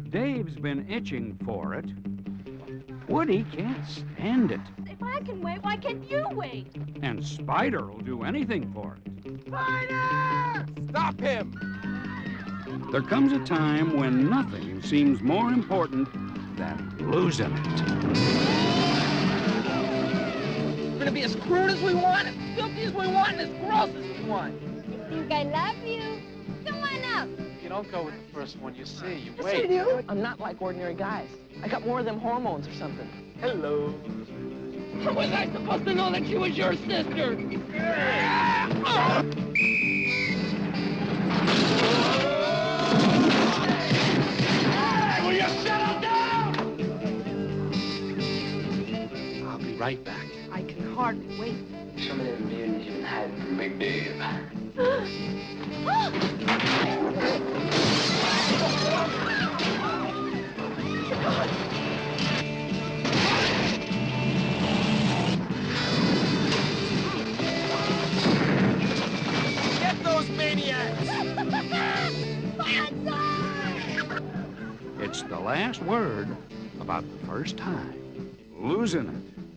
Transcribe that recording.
Dave's been itching for it. Woody can't stand it. If I can wait, why can't you wait? And Spider will do anything for it. Spider! Stop him! There comes a time when nothing seems more important than losing it. We're gonna be as crude as we want, as filthy as we want, and as gross as we want. I think I love you. Come on up. You don't go with the first one you see, you Yes, wait. I do. I'm not like ordinary guys. I got more of them hormones or something. Hello. How was I supposed to know that she was your sister? Will you settle down? I'll be right back. I can hardly wait. Some of them mutants you've been hiding from Big Dave. Get those maniacs! It's the last word about the first time. Losing it.